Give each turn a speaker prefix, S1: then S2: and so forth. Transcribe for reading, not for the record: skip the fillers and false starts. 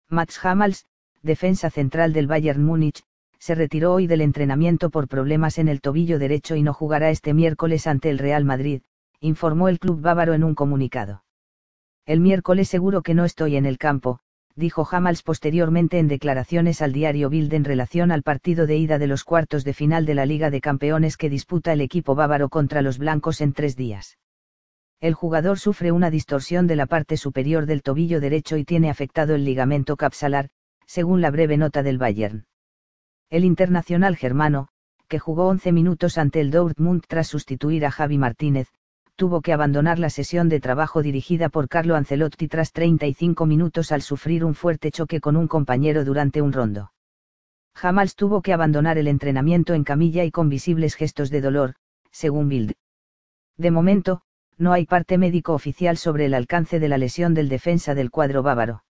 S1: Mats Hummels, defensa central del Bayern Múnich, se retiró hoy del entrenamiento por problemas en el tobillo derecho y no jugará este miércoles ante el Real Madrid, informó el club bávaro en un comunicado. El miércoles seguro que no estoy en el campo, dijo Hummels posteriormente en declaraciones al diario Bild en relación al partido de ida de los cuartos de final de la Liga de Campeones que disputa el equipo bávaro contra los blancos en 3 días. El jugador sufre una distorsión de la parte superior del tobillo derecho y tiene afectado el ligamento capsalar, según la breve nota del Bayern. El internacional germano, que jugó 11 minutos ante el Dortmund tras sustituir a Javi Martínez, tuvo que abandonar la sesión de trabajo dirigida por Carlo Ancelotti tras 35 minutos al sufrir un fuerte choque con un compañero durante un rondo. Hummels tuvo que abandonar el entrenamiento en camilla y con visibles gestos de dolor, según Bild. De momento, no hay parte médico oficial sobre el alcance de la lesión del defensa del cuadro bávaro.